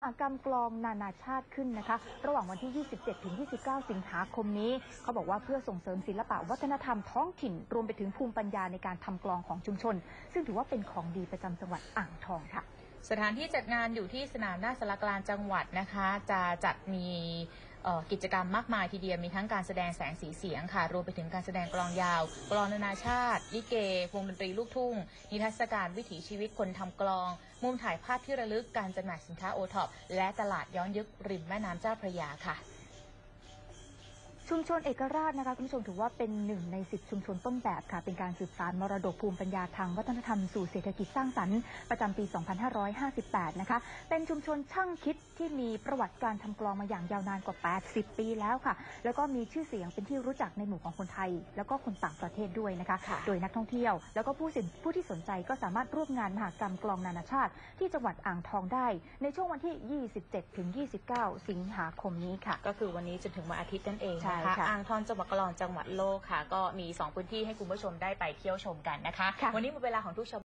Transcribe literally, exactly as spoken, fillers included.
มหกรรมกลองนานาชาติขึ้นนะคะระหว่างวันที่ ยี่สิบเจ็ดถึงยี่สิบเก้า สิงหาคมนี้เขาบอกว่าเพื่อส่งเสริมศิลปะวัฒนธรรมท้องถิ่นรวมไปถึงภูมิปัญญาในการทำกลองของชุมชนซึ่งถือว่าเป็นของดีประจำจังหวัดอ่างทองค่ะสถานที่จัดงานอยู่ที่สนามหน้าสารกลางจังหวัดนะคะจะจัดมีกิจกรรมมากมายทีเดียวมีทั้งการแสดงแสงสีเสียงค่ะรวมไปถึงการแสดงกลองยาวกลองนานาชาติลิเกวงดนตรีลูกทุ่งนิทรรศการวิถีชีวิตคนทำกลองมุมถ่ายภาพที่ระลึกการจำหน่ายสินค้าโอท็อปและตลาดย้อนยุคริมแม่น้ำเจ้าพระยาค่ะชุมชนเอกราชนะคะคุณผู้ชมถือว่าเป็นหนึ่งในสิบชุมชนต้นแบบค่ะเป็นการสืบสานมรดกภูมิปัญญาทางวัฒนธรรมสู่เศรษฐกิจสร้างสรรค์ประจำปี สองพันห้าร้อยห้าสิบแปด นะคะเป็นชุมชนช่างคิดที่มีประวัติการทำกลองมาอย่างยาวนานกว่า แปดสิบ ปีแล้วค่ะแล้วก็มีชื่อเสียงเป็นที่รู้จักในหมู่ของคนไทยแล้วก็คนต่างประเทศด้วยนะคะโดยนักท่องเที่ยวแล้วก็ผู้ผู้ที่สนใจก็สามารถร่วมงานมหกรรมกลองนานาชาติที่จังหวัดอ่างทองได้ในช่วงวันที่ ยี่สิบเจ็ดถึงยี่สิบเก้า สิงหาคมนี้ค่ะก็คือวันนี้จนถึงวันอาทิตย์นั่นเองนะคะอ่างทองจังหวัดกลองจังหวัดโลกค่ะก็มีสองพื้นที่ให้คุณผู้ชมได้ไปเที่ยวชมกันนะคะวันนี้หมดเวลาของทุกชม